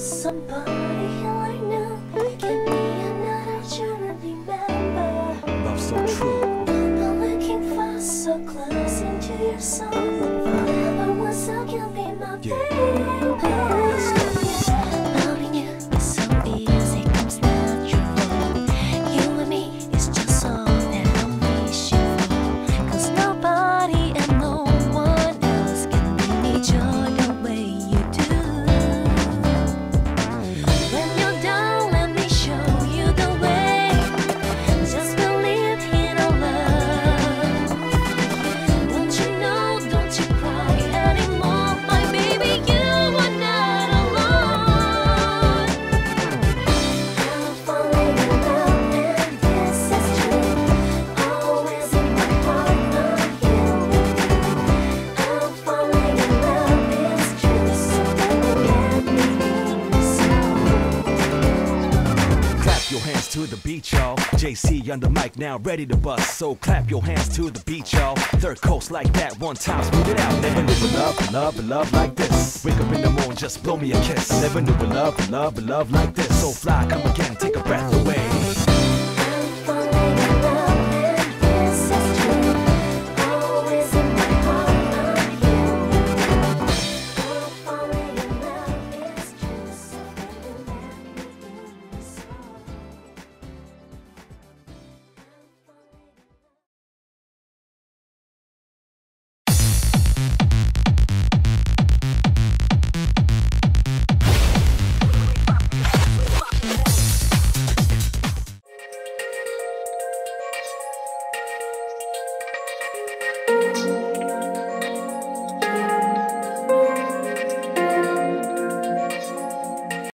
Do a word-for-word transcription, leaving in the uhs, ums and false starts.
Somebody I know can be another journey remember. Love so true. I'm not looking for so close into your soul. Forever once I can be my baby. Loving you is so easy, comes natural. You and me is just all that I wish you for. Cause nobody and no one else can bring me joy the way you do. When you're down, let me show you the way. Just believe in our love. Don't you know, don't you cry anymore. My baby, you are not alone. I'm falling in love and this is true. Always in my heart, love you. I'm falling in love, it's true. So don't get me so. Clap your hands to the beat, y'all. J C on the mic now, ready to bust. So clap your hands to the beat, y'all. Third coast like that, one time, smooth it out. Never knew a love, a love, a love like this. Wake up in the morning, just blow me a kiss. Never knew a love, a love, a love like this. So fly, come again, take a breath away.